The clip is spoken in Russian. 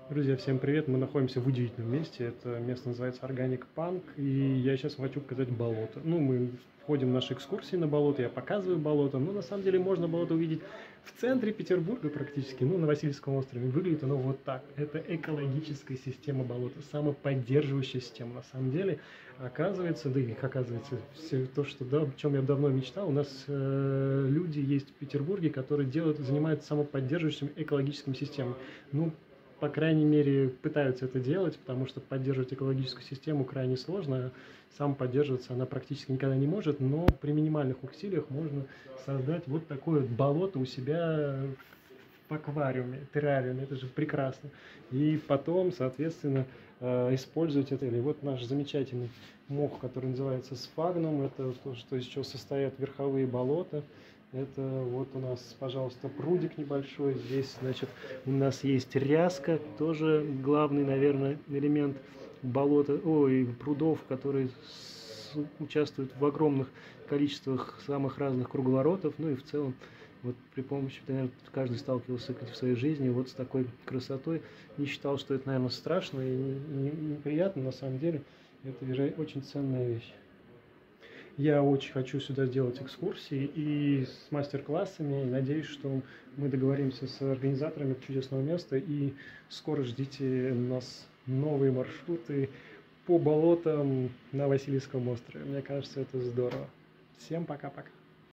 Друзья, всем привет! Мы находимся в удивительном месте. Это место называется Organic Punk, и я сейчас хочу показать болото. Ну, мы входим в наши экскурсии на болото, я показываю болото. Но на самом деле можно болото увидеть в центре Петербурга практически, ну, на Васильевском острове. Выглядит оно вот так. Это экологическая система болота, самоподдерживающая система. На самом деле, оказывается, да и оказывается, все то, что, да, о чем я давно мечтал, у нас люди есть в Петербурге, которые занимаются самоподдерживающими экологическими системами. Ну, по крайней мере, пытаются это делать, потому что поддерживать экологическую систему крайне сложно. Сам поддерживаться она практически никогда не может, но при минимальных усилиях можно создать вот такое вот болото у себя в аквариуме, террариуме. Это же прекрасно. И потом, соответственно, использовать это. Или вот наш замечательный мох, который называется сфагнум. Это то, что из чего состоят верховые болота. Это вот у нас, пожалуйста, прудик небольшой. Здесь, значит, у нас есть ряска, тоже главный, наверное, элемент болота, прудов, которые участвуют в огромных количествах самых разных круговоротов. Ну и в целом, вот при помощи, наверное, каждый сталкивался в своей жизни вот с такой красотой. Не считал, что это, наверное, страшно и неприятно, на самом деле. Это очень ценная вещь. Я очень хочу сюда сделать экскурсии и с мастер-классами. Надеюсь, что мы договоримся с организаторами чудесного места и скоро ждите нас новые маршруты по болотам на Васильевском острове. Мне кажется, это здорово. Всем пока-пока.